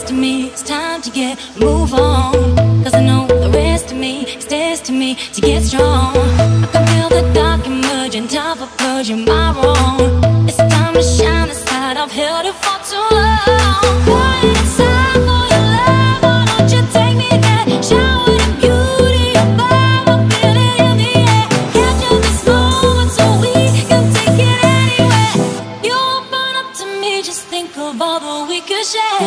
best of me, it's time to move on. Cause I know the rest of me stays to me to get strong. I can feel the dark emerging, time for purging my wrong. It's time to shine the light, I've held it for too long. Crying inside for your love, why don't you take me there? Shower the beauty above, I'm feeling in the air. Capture this moment so we can take it anywhere. You open up to me, just think of all that we could share.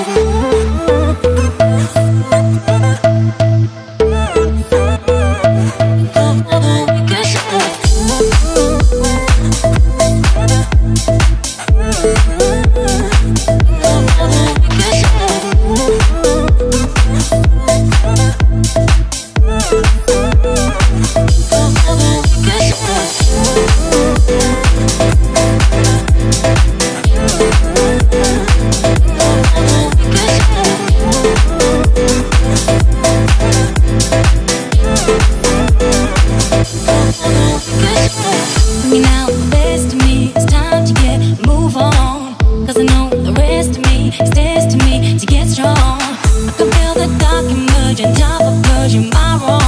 Stays to me to get strong. I can feel the dark emerging, time for purging my wrong.